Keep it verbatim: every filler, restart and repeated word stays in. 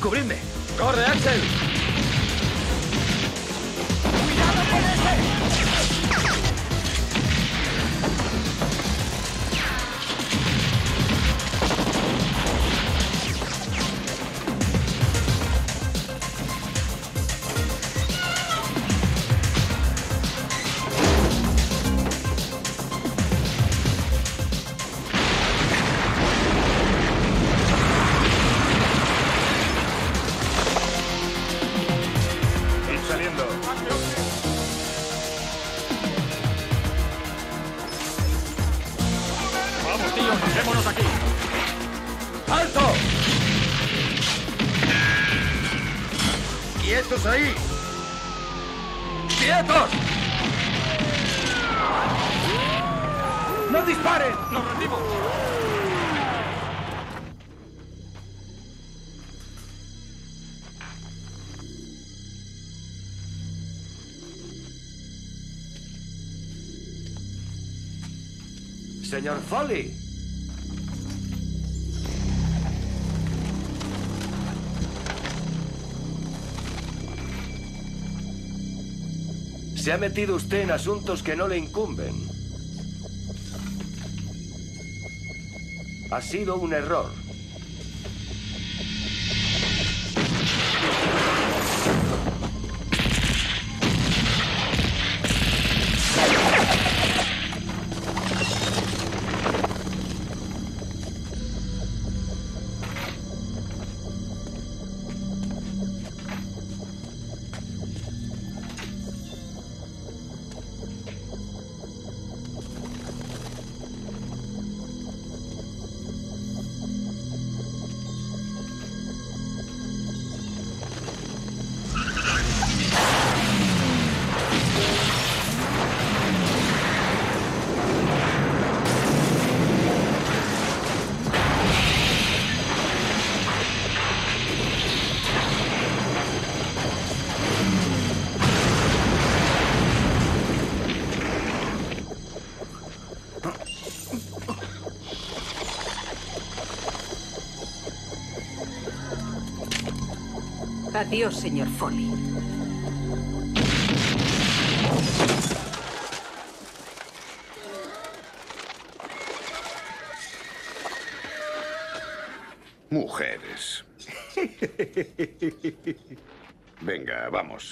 ¡Cubridme! ¡Corre, Axel! ¡Cuidado con ese! ¡Démonos aquí! ¡Alto! ¡Quietos ahí! ¡Quietos! ¡No disparen! ¡Nos rendimos! Señor Foley. Se ha metido usted en asuntos que no le incumben. Ha sido un error. Adiós, señor Foley. Mujeres. Venga, vamos.